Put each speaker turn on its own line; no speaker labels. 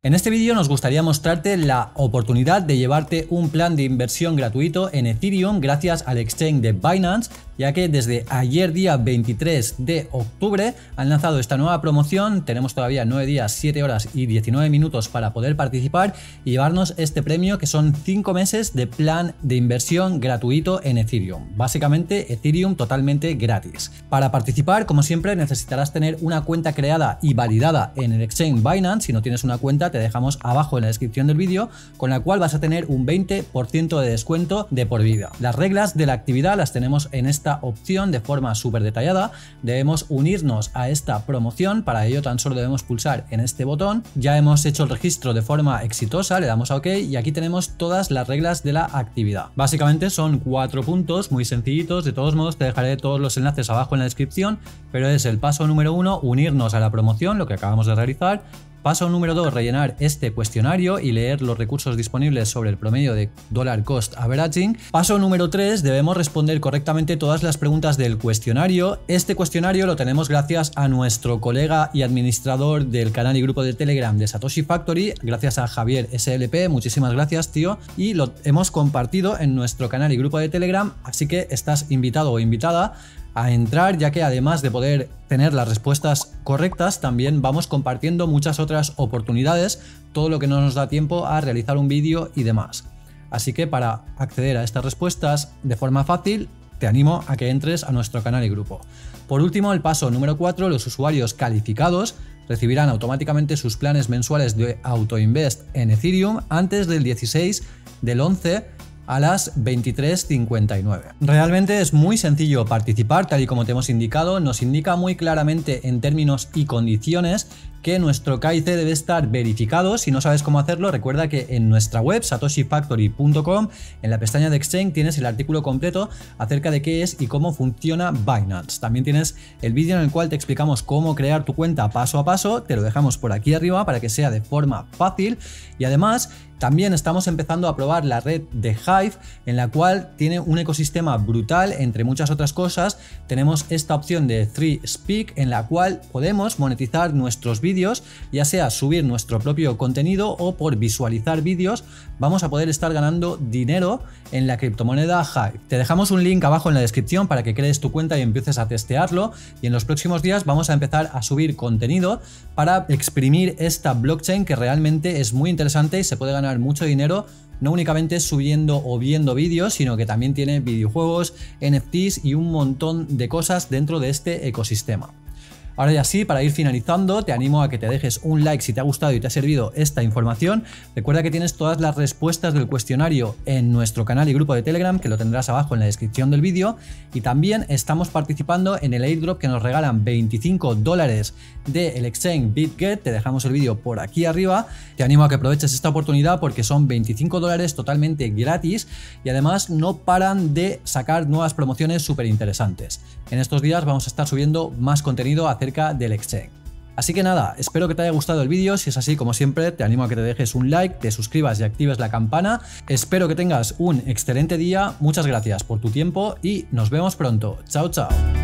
En este vídeo nos gustaría mostrarte la oportunidad de llevarte un plan de inversión gratuito en Ethereum gracias al exchange de Binance, ya que desde ayer día 23 de octubre han lanzado esta nueva promoción. Tenemos todavía 9 días, 7 horas y 19 minutos para poder participar y llevarnos este premio, que son 5 meses de plan de inversión gratuito en Ethereum. Básicamente Ethereum totalmente gratis. Para participar, como siempre, necesitarás tener una cuenta creada y validada en el exchange Binance. Si no tienes una cuenta, te dejamos abajo en la descripción del vídeo, con la cual vas a tener un 20% de descuento de por vida. Las reglas de la actividad las tenemos en esta opción de forma súper detallada. Debemos unirnos a esta promoción. Para ello tan solo debemos pulsar en este botón. Ya hemos hecho el registro de forma exitosa, le damos a OK y aquí tenemos todas las reglas de la actividad. Básicamente son 4 puntos muy sencillitos. De todos modos te dejaré todos los enlaces abajo en la descripción, pero es el paso número 1, unirnos a la promoción, lo que acabamos de realizar. Paso número 2, rellenar este cuestionario y leer los recursos disponibles sobre el promedio de dollar cost averaging. Paso número 3, debemos responder correctamente todas las preguntas del cuestionario. Este cuestionario lo tenemos gracias a nuestro colega y administrador del canal y grupo de Telegram de Satoshi Factory, gracias a Javier SLP, muchísimas gracias, tío, y lo hemos compartido en nuestro canal y grupo de Telegram, así que estás invitado o invitada a entrar, ya que además de poder tener las respuestas correctas, también vamos compartiendo muchas otras oportunidades, todo lo que no nos da tiempo a realizar un vídeo y demás. Así que para acceder a estas respuestas de forma fácil, te animo a que entres a nuestro canal y grupo. Por último, el paso número 4, los usuarios calificados recibirán automáticamente sus planes mensuales de autoinvest en Ethereum antes del 16 del 11 a las 23:59. Realmente es muy sencillo participar, tal y como te hemos indicado. Nos indica muy claramente en términos y condiciones que nuestro KIC debe estar verificado. Si no sabes cómo hacerlo, recuerda que en nuestra web satoshifactory.com, en la pestaña de Exchange, tienes el artículo completo acerca de qué es y cómo funciona Binance. También tienes el vídeo en el cual te explicamos cómo crear tu cuenta paso a paso. Te lo dejamos por aquí arriba para que sea de forma fácil. Y además también estamos empezando a probar la red de Hive, en la cual tiene un ecosistema brutal. Entre muchas otras cosas, tenemos esta opción de Free Speak, en la cual podemos monetizar nuestros vídeos, ya sea subir nuestro propio contenido o por visualizar vídeos. Vamos a poder estar ganando dinero en la criptomoneda Hive. Te dejamos un link abajo en la descripción para que crees tu cuenta y empieces a testearlo, y en los próximos días vamos a empezar a subir contenido para exprimir esta blockchain, que realmente es muy interesante y se puede ganar mucho dinero, no únicamente subiendo o viendo vídeos, sino que también tiene videojuegos, NFTs y un montón de cosas dentro de este ecosistema. Ahora ya sí, para ir finalizando, te animo a que te dejes un like si te ha gustado y te ha servido esta información. Recuerda que tienes todas las respuestas del cuestionario en nuestro canal y grupo de Telegram, que lo tendrás abajo en la descripción del vídeo, y también estamos participando en el airdrop que nos regalan $25 del exchange BitGet. Te dejamos el vídeo por aquí arriba. Te animo a que aproveches esta oportunidad porque son $25 totalmente gratis y además no paran de sacar nuevas promociones súper interesantes. En estos días vamos a estar subiendo más contenido acerca del exchange. Así que nada, espero que te haya gustado el vídeo. Si es así, como siempre, te animo a que te dejes un like, te suscribas y actives la campana. Espero que tengas un excelente día. Muchas gracias por tu tiempo y nos vemos pronto. Chao, chao.